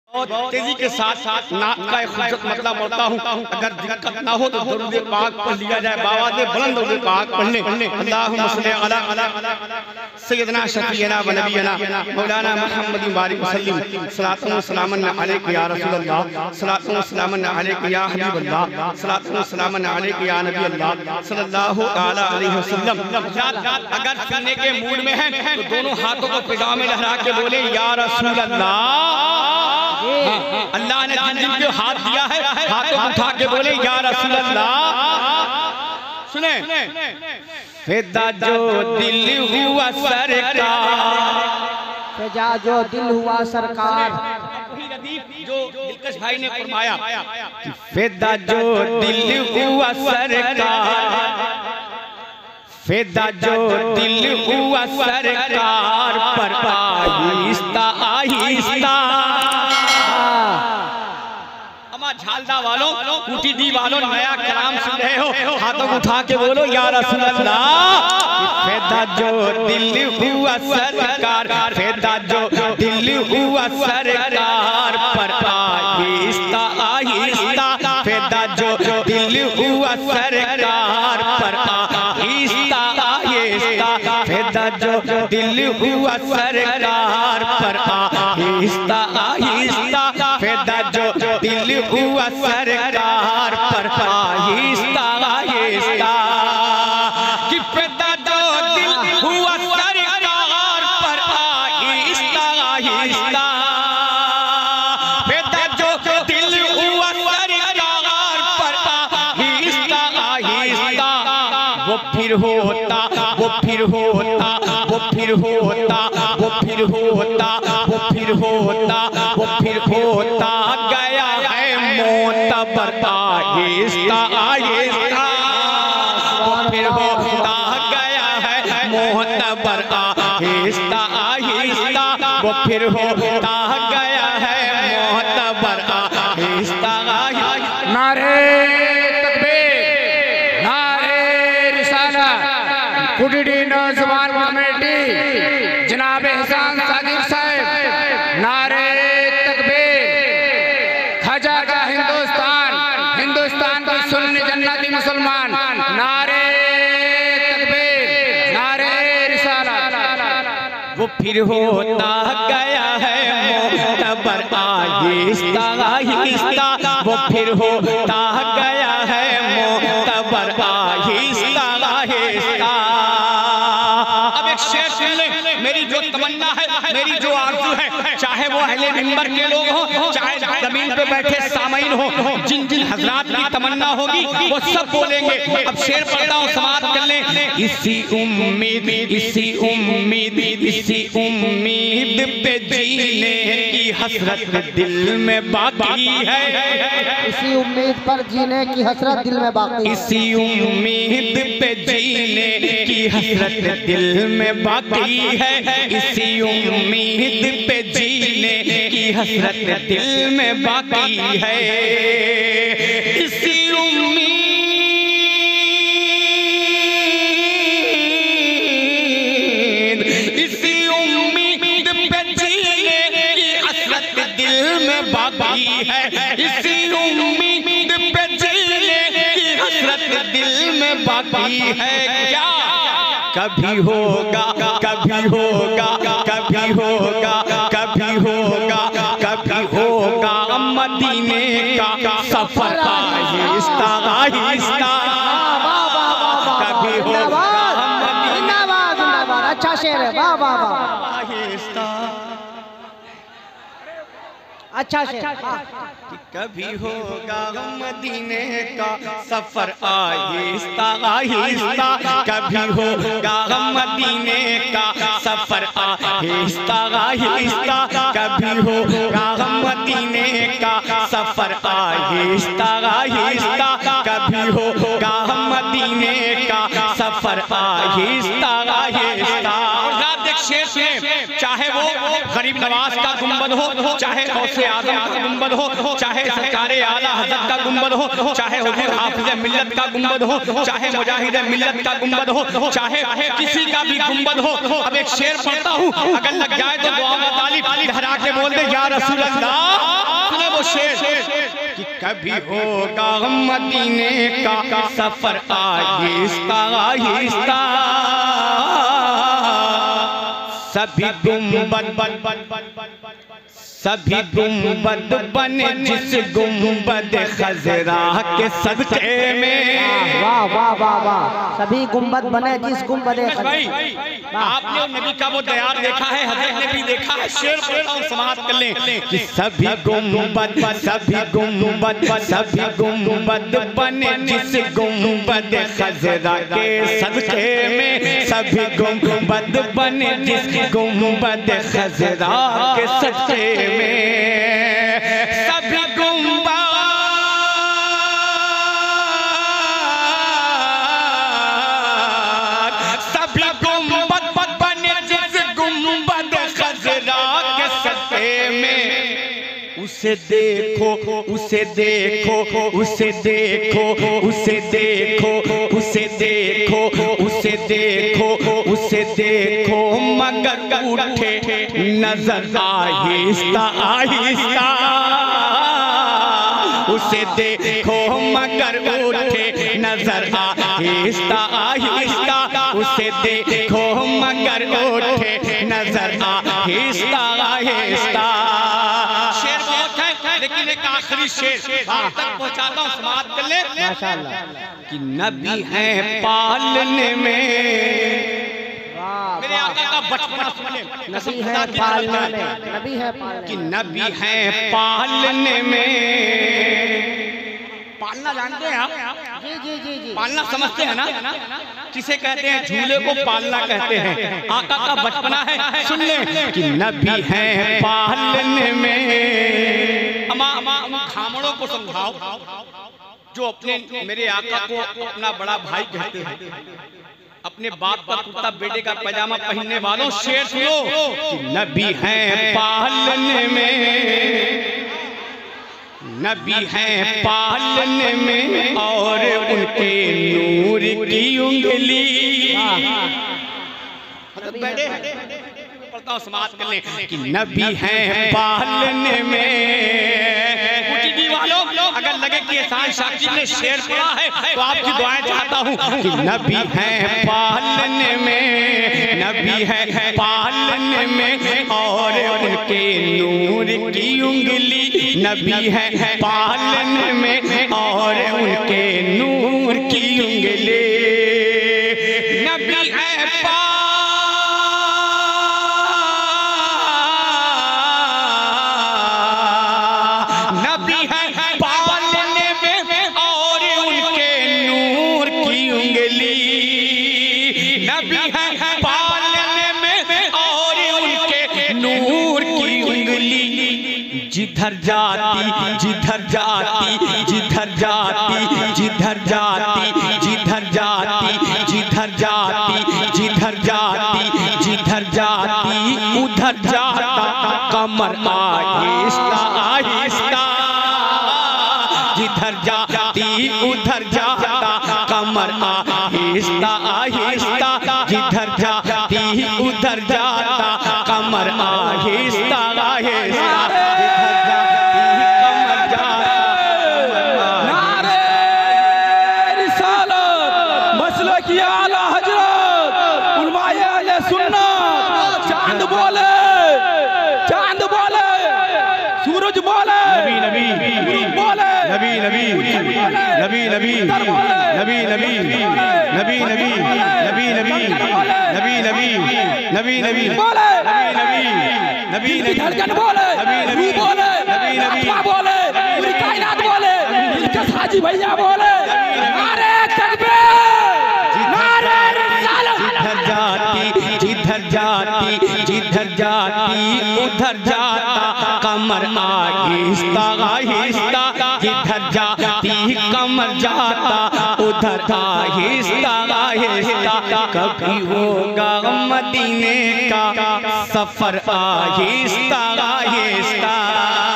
बहुत तेजी के साथ नाक का खुजत मतलब पढ़ता हूँ। अगर दिक्कत ना हो तो दुरूद पाक पढ़ लिया जाए। बाबा ने बुलंद दुरूद पाक पढ़ने। अल्लाहुम्मा सल्ली अला सय्यदना शफीना व नबीना मौलाना मुहम्मद बारिक वसल्लम सलातु व सलामन अलैका या रसूल अल्लाह सलातु व सलामन अलैका या हबीब अल्लाह सलातु व सलामन अलैका या नबी अल्लाह सल्लल्लाहु ताला अलैहि वसल्लम। अगर सुनने के मूड में है तो दोनों हाथों को फिजा में लहरा के बोले या रसूल अल्लाह। अल्लाह ने जिनको हाथ दिया है हाथों को उठा के बोले या रसूल अल्लाह। सुने फिदा जो दिल हुआ सरकार, फिदा जो दिल हुआ सरकार। जो दिलकश भाई ने फरमाया फिदा जो दिल हुआ सरकार, फिदा जो दिल हुआ सरकार पर आहिस्ता आहिस्ता। झालदा वालों कुटी दी वालों नया कलाम सुन रहे हो, हाथों को उठा के बोलो या रसूल अल्लाह। फिदा जो दिल हुआ सरकार, फिदा जो दिल हुआ सरकार पर आहिस्ता आहिस्ता। फिदा जो दिल हुआ सरकार पर आहिस्ता आहिस्ता। फिदा जो दिल हुआ सरकार पर आहिस्ता आहिस्ता। फिदा जो दिल हुआ सरकार पर आहिस्ता आहिस्ता। कि फिदा जो दिल हुआ सरकार पर आहिस्ता आहिस्ता। फिदा जो दिल हुआ सरकार पर आहिस्ता आहिस्ता। वो फिर होता वो फिर होता वो फिर होता वो फिर होता वो फिर होता वो फिर होता गया है मोतबर आहिस्ता आहिस्ता। वो फिर होता गया है मोतबर आहिस्ता आहिस्ता। वो फिर होता गया है मोतबर आहिस्ता आहिस्ता। नारे तकबीर, नारे रिसालत। कुटी नौजवान कमेटी जनाब एहसान सादिक साहब, नारे तकबीर। खजा का हिंदुस्तान, हिंदुस्तान को सुन्नी जन्नती मुसलमान, नारे तकबीर, नारे रिसालत। वो फिर होता गया है मोतबर आहिस्ता आहिस्ता। वो फिर होता गया है मोतबर आहिस्ता आहिस्ता। अब एक शेर सुन ले। मेरी जो तमन्ना है, मेरी जो आरज़ू है, चाहे वो अहले मिंबर के लोग हो, चाहे जमीन पे बैठे सामईन हो, जिन जिन हजरात की तमन्ना होगी वो सब बोलेंगे। अब शेर पढ़ता हूँ, समाप्त कर ले। इसी उम्मीद इसी उम्मीद इसी उम्मीद पे जीने की हसरत दिल में बाकी है। इसी उम्मीद पर जीने की हसरत दिल में बाकी है। इसी उम्मीद पे जीने की हसरत दिल में बाकी है। इसी उम्मीद पे जीने की हसरत दिल में बाकी है। इसी उम्मीद इसी उम्मीद पे जीने की हसरत दिल में बाकी है। इसी उम्मीद पे जीने की हसरत दिल में बाकी है। क्या कभी होगा कभी होगा कभी होगा कभी होगा कभी होगा मदीने का सफर आहिस्ता आहिस्ता। कभी होगा जिंदाबाद। अच्छा शेर है, वाह वाह वाह। आहिस्ता। अच्छा शेर। कभी होगा मदीने का सफर आहिस्ता आहिस्ता। कभी होगा मदीने का सफर आहिस्ता आहिस्ता। कभी होगा मदीने का सफर आहिस्ता आहिस्ता। कभी होगा मदीने का सफर आहिस्ता आहिस्ता। चाहे वो गरीब नवाज का गुंबद हो, चाहे गौसे आजम का गुंबद हो, चाहे सरकारे आला हज़रत का गुंबद हो, चाहे हुजूर हाफिज़ मिल्लत का गुंबद हो, चाहे मुजाहिद मिल्लत का गुंबद हो, चाहे किसी का भी गुंबद हो। अब एक शेर पढ़ता हूँ, अगर लग जाए तो दुआ में ताली लहरा के बोल दे या रसूल अल्लाह। कभी होगा मदीने का सफर आहिस्ता आहिस्ता, सभी गुंबद बने जिस गुंबद खजरा के सदके में। वाह वाह वाह वाह, सभी गुंबद बने जिस गुंबद भाई आपने नबी का वो दयार देखा है, हजरत ने भी देखा है। शेर बोलता हूँ समाप्त कर लें कि सभी गुंबद बने जिस गुंबद खजरा के सदके में, सभी गुंबद बने जिस गुंबद खजरा के सदके में, सभी गुंबद बने जिस गुंबद खजरा के सदके में। उसे देखो उसे देखो उसे देखो उसे देखो उसे देखो उसे देखो उसे देखो, मगर उठे नजर आहिस्ता आहिस्ता। उसे देखो मगर उठे नजर आहिस्ता आहिस्ता, उसे देखो मगर उठे नजर आहिस्ता आहिस्ता। शेर बहुत है लेकिन एक आखिरी शेर आप तक पहुंचाता हूँ, समाप्त कर ले। माशाअल्लाह। कि नबी है पालने में, मेरे आका का बचपन सुने, नबी है पालने में, नबी है पालने कि नबी है पालने में। पालना जानते हैं आप? जी जी जी जी, पालना समझते हैं ना? किसे कहते हैं? झूले को पालना कहते हैं। आका का बचपना है, सुन ले कि नबी है पालने में। अमा खामड़ों को समझाओ जो अपने मेरे आका को अपना बड़ा भाई कहते हैं, अपने बाप का कुर्ता बेटे का पैजामा पहनने वालों, शेर सुनो कि नबी है पालने में, नबी है पालने में और उनके नूर की उंगली। पढ़ता हूँ, समाप्त कर लें कि नबी है पालने में। वालों अगर लगे कि एहसान शाकिर ने शेर पढ़ा है तो आपकी दुआएं चाहता हूँ कि नबी है पालने में, नबी है पालने में और उनके नूर की उंगली। नबी है पालने में और उनके नूर की उंगली। नबी है जिधर जाती जिधर जाती जिधर जाती जिधर जाती जिधर जाती जिधर जाती जिधर जाती जिधर जाती उधर जाता कमर आहिस्ता आहिस्ता। जिधर जाती उधर जाता कमर आहिस्ता आहिस्ता। जिधर जाती उधर जाता कमर आहिस्ता आहिस्ता। नबी नबी नबी नबी नबी नबी नबी नबी नबी नबी नबी नबी बोले नबी नबी नबी धड़कन बोले नबी बोले नबी नबी बोले पूरी कायनात बोले दिलकश हाजी भैया बोले नारे तकबीर नारे रिसालत। जिधर जाती जिधर जाती जिधर जाती उधर जाता कमर आहिस्ता आहिस्ता। जिधर जाती कमर जाता उधर आहिस्ता आहिस्ता। कभी होगा मदीने का सफर आहिस्ता आहिस्ता।